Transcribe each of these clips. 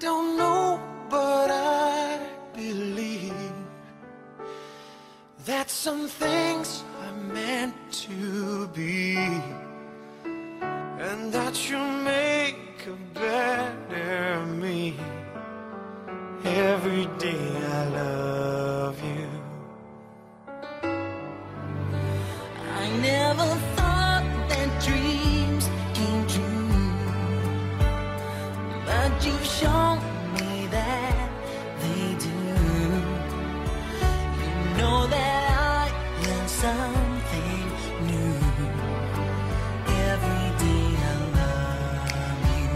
don't know, but I believe that some things are meant to be, and that you make a better me. Every day I love you. I never thought that dreams came true, but you've shown me that they do. You know that I learned something new. Every day I love you.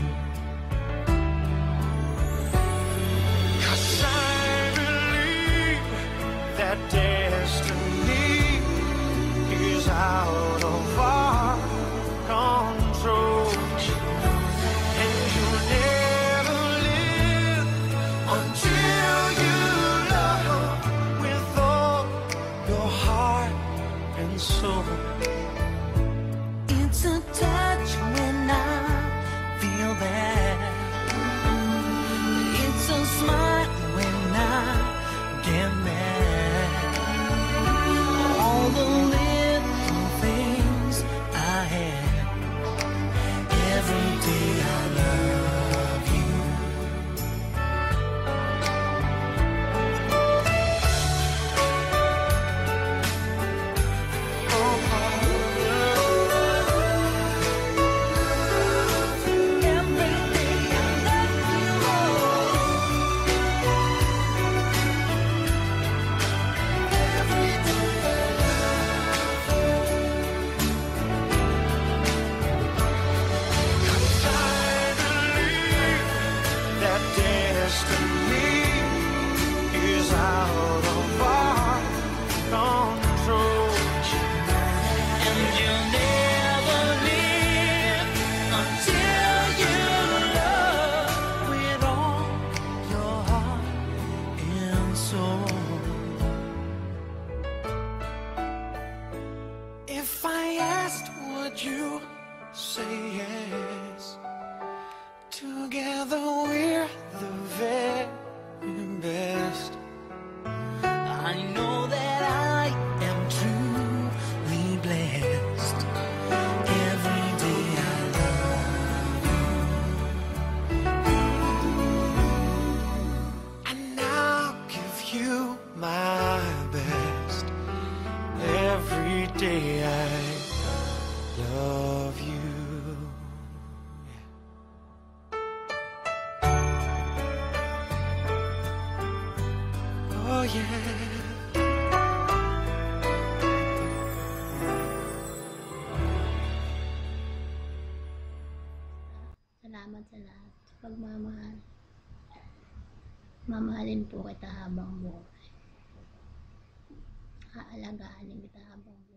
'Cause I believe that destiny is out of our control, and you'll never live until you love with all your heart and soul. It's a touch when I feel bad. It's a smile when I get mad. All the little things I have. Every day I love you. Every day I love you. Every day I love you. I believe that destiny is out of our control, And you'll never live until you love with all your heart and soul. If I asked, would you say yes? Together we're the very best. I know that I am truly blessed. Every day I love you. And I'll give you my best. Every day I love you. Oh yeah. Salamat sa lahat. Sa pagmamahal. Mamahalin po kita habang buhay. Aalagaan kita habang buhay.